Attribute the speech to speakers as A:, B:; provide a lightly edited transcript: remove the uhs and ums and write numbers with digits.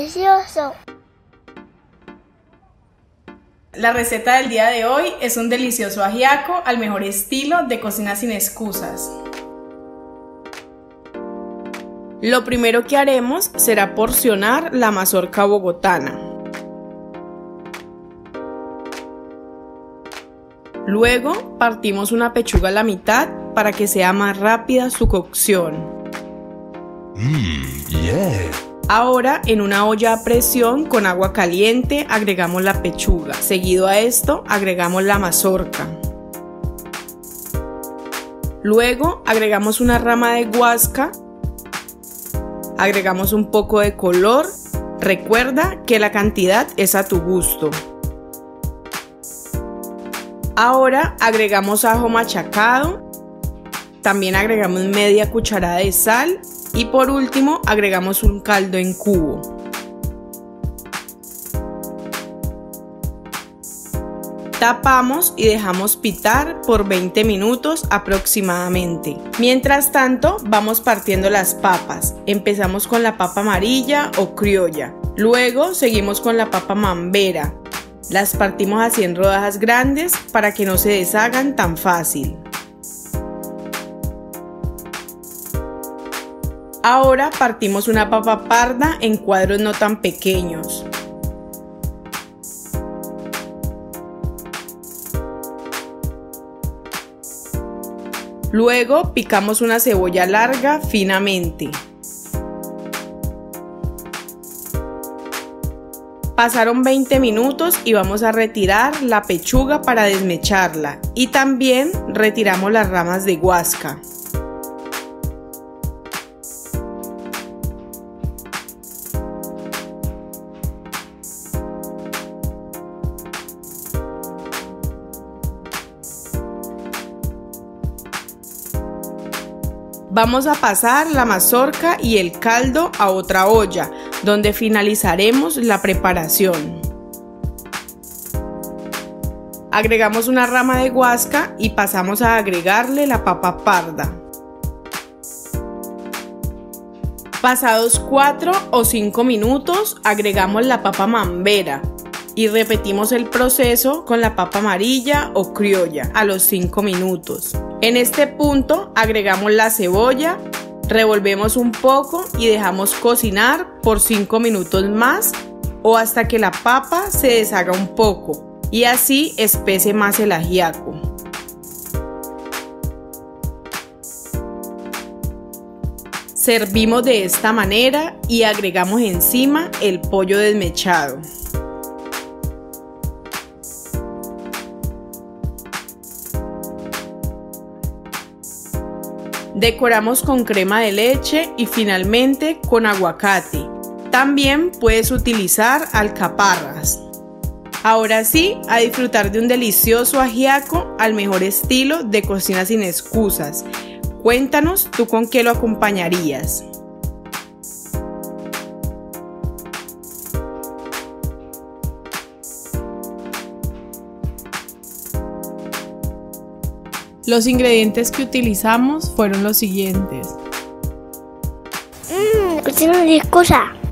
A: delicioso.
B: La receta del día de hoy es un delicioso ajiaco al mejor estilo de cocina sin excusas. Lo primero que haremos será porcionar la mazorca bogotana. Luego partimos una pechuga a la mitad para que sea más rápida su cocción. Ahora en una olla a presión con agua caliente agregamos la pechuga. Seguido a esto agregamos la mazorca. Luego agregamos una rama de guasca. Agregamos un poco de color. Recuerda que la cantidad es a tu gusto. Ahora agregamos ajo machacado. También agregamos media cucharada de sal. Y por último agregamos un caldo en cubo. Tapamos y dejamos pitar por 20 minutos aproximadamente. Mientras tanto vamos partiendo las papas. Empezamos con la papa amarilla o criolla. Luego seguimos con la papa mambera. Las partimos así en rodajas grandes para que no se deshagan tan fácil. Ahora partimos una papa parda en cuadros no tan pequeños. Luego picamos una cebolla larga finamente. Pasaron 20 minutos y vamos a retirar la pechuga para desmecharla y también retiramos las ramas de guasca. Vamos a pasar la mazorca y el caldo a otra olla, donde finalizaremos la preparación. Agregamos una rama de guasca y pasamos a agregarle la papa parda. Pasados 4 o 5 minutos, agregamos la papa mambera y repetimos el proceso con la papa amarilla o criolla a los 5 minutos. En este punto agregamos la cebolla, revolvemos un poco y dejamos cocinar por 5 minutos más o hasta que la papa se deshaga un poco y así espese más el ajiaco. Servimos de esta manera y agregamos encima el pollo desmechado. Decoramos con crema de leche y finalmente con aguacate. También puedes utilizar alcaparras. Ahora sí, a disfrutar de un delicioso ajiaco al mejor estilo de cocina sin excusas. Cuéntanos tú con qué lo acompañarías. Los ingredientes que utilizamos fueron los siguientes.
A: Cocina sin excusa.